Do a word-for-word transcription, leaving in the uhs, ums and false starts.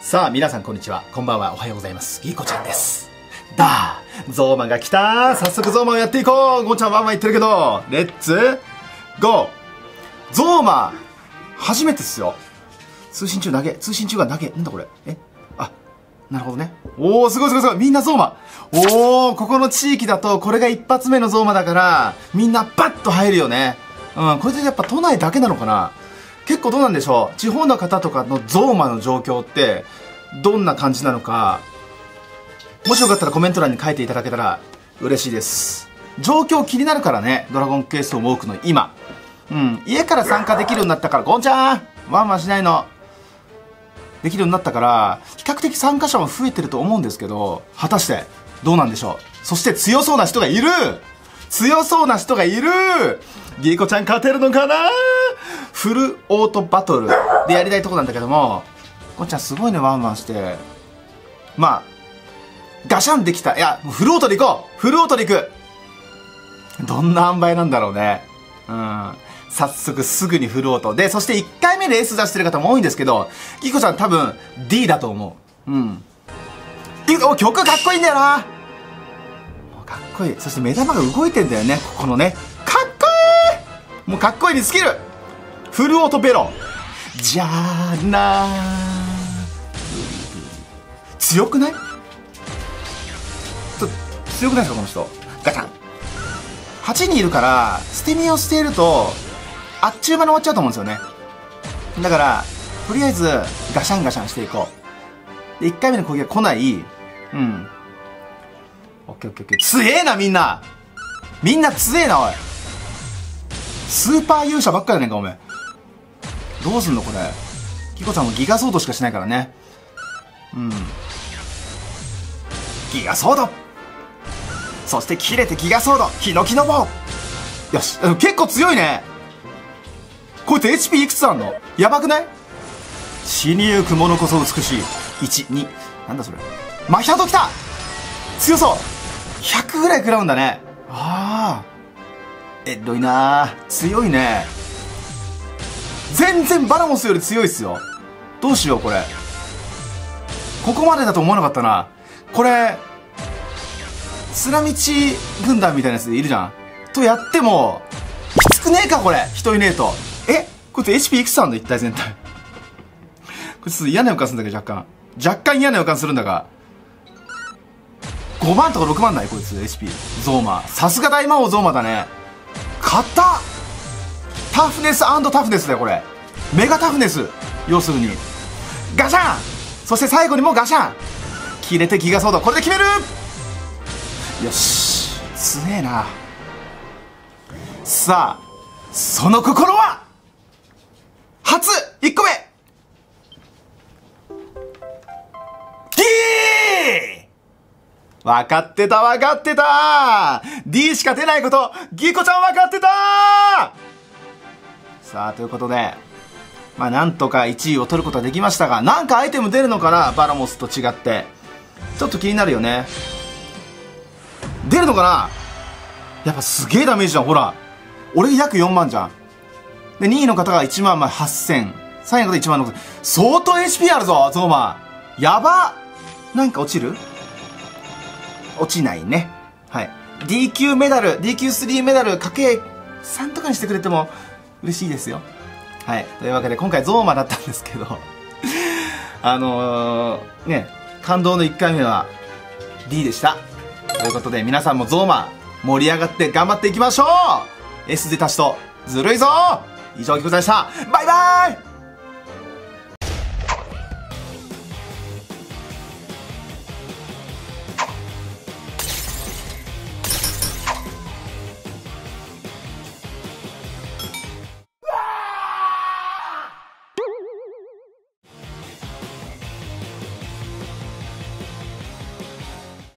さあ皆さんこんにちは、こんばんは、おはようございます。ギーコちゃんです。だーゾーマが来たー。早速ゾーマをやっていこう。ゴーちゃんワンワン言ってるけど、レッツゴー。ゾーマ初めてっすよ。通信中投げ、通信中が投げ、なんだこれ、えあ、なるほどね。おー、すごいすごいすごい、みんなゾーマ。おー、ここの地域だとこれが一発目のゾーマだからみんなバッと入るよね。うん、これでやっぱ都内だけなのかな。結構どうなんでしょう、地方の方とかのゾーマの状況ってどんな感じなのか、もしよかったらコメント欄に書いていただけたら嬉しいです。状況気になるからね、ドラゴンクエストウォークの今。うん、家から参加できるようになったから、ゴンちゃんワンワンしないのできるようになったから、比較的参加者も増えてると思うんですけど、果たしてどうなんでしょう。そして強そうな人がいる強そうな人がいるギーコちゃん勝てるのかな。フルオートバトルでやりたいとこなんだけども、ゴンちゃんすごいね、ワンワンして。まあガシャンできた。いや、フルオートでいこう。フルオートでいく。どんな塩梅なんだろうね。うん。早速すぐにフルオートで、そしていっかいめで エス 出してる方も多いんですけど、ギコちゃん多分 ディー だと思う。うん。お、曲かっこいいんだよな。かっこいい。そして目玉が動いてんだよね、ここのね。かっこいい。もうかっこいいに尽きる。フルオートベロじゃあなー。強くない？ちょっと強くないですかこの人。ガチャン。はちにんいるから捨て身をしているとあっちゅう間に終わっちゃうと思うんですよね。だからとりあえずガシャンガシャンしていこう。でいっかいめの攻撃が来ない。うん、オッケーオッケーオッケー。強えなみんな。みんな強えなおい。スーパー勇者ばっかりやねんかおめえ。どうすんのこれ。キコちゃんもギガソードしかしないからね。うん、ギガソード、そして切れてギガソード、ヒノキの棒。よし、結構強いねこいつ。 エイチピー いくつあんの。やばくない？死にゆくものこそ美しい。いち、に、なんだそれ。マヒャド来た。強そう。ひゃくぐらい食らうんだね。ああえっろいなー。強いね。全然バラモスより強いっすよ。どうしようこれ。ここまでだと思わなかったな。これスラミチ軍団みたいなやつでいるじゃんとやってもきつくねえかこれ。人いねえと。えこいつ エイチピー いくつあんの一体全体。こいつ嫌な予感するんだけど、若干若干嫌な予感するんだが、ごまんとかろくまんないこいつ エイチピー。 ゾーマさすが大魔王ゾーマだね。勝った。タフネス&タフネスだよこれ。メガタフネス。要するにガシャン。そして最後にもガシャン。切れてギガソード。これで決める。よし、強えな。さあその心は初いっこめギー。分かってた分かってた。 D しか出ないこと、ギコちゃん分かってた。さあということで、まあなんとかいちいを取ることはできましたが、なんかアイテム出るのかな、バラモスと違って。ちょっと気になるよね。出るのかな。やっぱすげえダメージじゃん。ほら俺約よんまんじゃん。でにいの方がいちまんはっせん、さんいの方いちまんろくせん。相当 エイチピー あるぞゾーマ。やば。なんか落ちる？落ちないね。はい。 ディー 級メダル ディー 級スリー メダル かけるさん とかにしてくれても嬉しいですよ。はい。というわけで今回ゾーマだったんですけどあのー、ね感動のいっかいめは D でした。ということで皆さんもゾーマ盛り上がって頑張っていきましょう。 S 出た人ずるいぞ。以上ギコちゃんでした。バイバーイ。